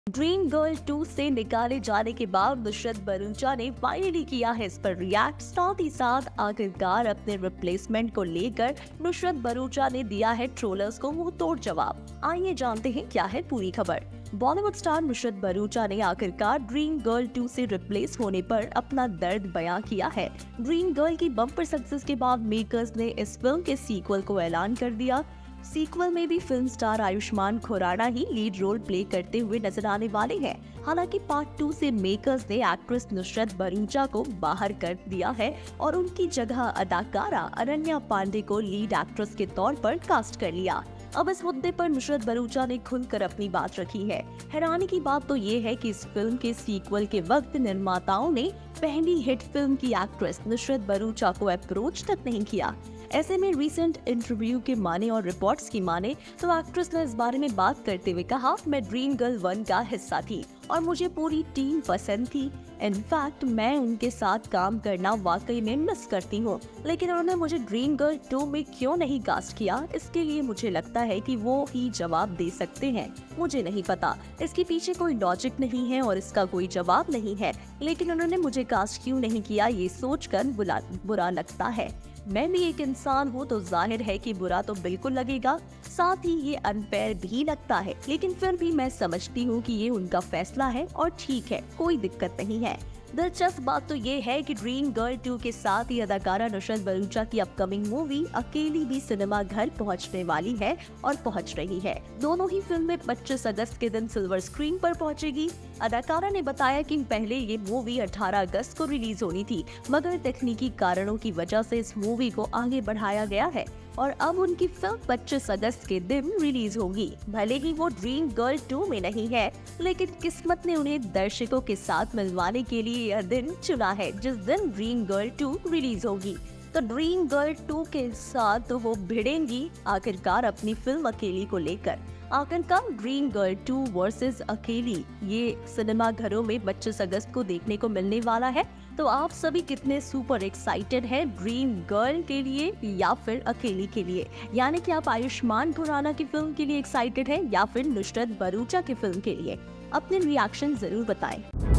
Dream girl 2 से निकाले जाने के बाद नुसरत भरूचा ने फाइनली किया है इस पर रिएक्ट। साथ ही साथ आखिरकार अपने रिप्लेसमेंट को लेकर नुसरत भरूचा ने दिया है ट्रोलर्स को मुंह तोड़ जवाब। आइए जानते हैं क्या है पूरी खबर। बॉलीवुड स्टार नुसरत भरूचा ने आखिरकार ड्रीम गर्ल 2 से रिप्लेस होने पर अपना दर्द बयां किया है। ड्रीम गर्ल की बम्पर सक्सेस के बाद मेकर्स ने इस फिल्म के सीक्वल को ऐलान कर दिया। सीक्वल में भी फिल्म स्टार आयुष्मान खुराना ही लीड रोल प्ले करते हुए नजर आने वाले हैं। हालांकि पार्ट 2 से मेकर्स ने एक्ट्रेस नुसरत भरूचा को बाहर कर दिया है और उनकी जगह अदाकारा अनन्या पांडे को लीड एक्ट्रेस के तौर पर कास्ट कर लिया। अब इस मुद्दे पर नुसरत भरूचा ने खुलकर अपनी बात रखी है। हैरानी की बात तो ये है कि इस फिल्म के सीक्वल के वक्त निर्माताओं ने पहली हिट फिल्म की एक्ट्रेस नुसरत भरूचा को अप्रोच तक नहीं किया। ऐसे में रीसेंट इंटरव्यू के माने और रिपोर्ट्स की माने तो एक्ट्रेस ने इस बारे में बात करते हुए कहा, मैं ड्रीम गर्ल 1 का हिस्सा थी और मुझे पूरी टीम पसंद थी। इनफैक्ट मैं उनके साथ काम करना वाकई में मिस करती हूँ, लेकिन उन्होंने मुझे ड्रीम गर्ल 2 में क्यों नहीं कास्ट किया, इसके लिए मुझे लगता है कि वो ही जवाब दे सकते हैं। मुझे नहीं पता, इसके पीछे कोई लॉजिक नहीं है और इसका कोई जवाब नहीं है, लेकिन उन्होंने मुझे कास्ट क्यों नहीं किया ये सोचकर बुरा लगता है। मैं भी एक इंसान हूँ तो जाहिर है कि बुरा तो बिल्कुल लगेगा, साथ ही ये अनफेयर भी लगता है, लेकिन फिर भी मैं समझती हूँ कि ये उनका फैसला है और ठीक है, कोई दिक्कत नहीं है। दिलचस्प बात तो ये है कि ड्रीम गर्ल 2 के साथ ही अदाकारा नुसरत भरूचा की अपकमिंग मूवी अकेली भी सिनेमा घर पहुंचने वाली है और पहुंच रही है। दोनों ही फिल्में 25 अगस्त के दिन सिल्वर स्क्रीन पर पहुंचेगी। अदाकारा ने बताया कि पहले ये मूवी 18 अगस्त को रिलीज होनी थी, मगर तकनीकी कारणों की वजह से इस मूवी को आगे बढ़ाया गया है और अब उनकी फिल्म 25 अगस्त के दिन रिलीज होगी। भले ही वो ड्रीम गर्ल 2 में नहीं है, लेकिन किस्मत ने उन्हें दर्शकों के साथ मिलवाने के लिए यह दिन चुना है जिस दिन ड्रीम गर्ल 2 रिलीज होगी। तो ड्रीम गर्ल 2 के साथ तो वो भिड़ेंगी आखिरकार अपनी फिल्म अकेली को लेकर। आखिरकार ड्रीम गर्ल 2 वर्सेस अकेली ये सिनेमा घरों में 25 अगस्त को देखने को मिलने वाला है। तो आप सभी कितने सुपर एक्साइटेड हैं ड्रीम गर्ल के लिए या फिर अकेली के लिए? यानी कि आप आयुष्मान खुराना की फिल्म के लिए एक्साइटेड हैं या फिर नुसरत भरूचा की फिल्म के लिए? अपने रिएक्शन जरूर बताएं।